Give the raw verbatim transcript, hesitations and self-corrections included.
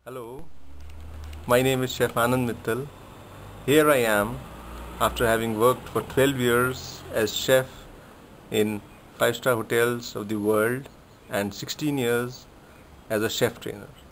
Hello, my name is Chef Anand Mittal. Here I am after having worked for twelve years as chef in five star hotels of the world and sixteen years as a chef trainer.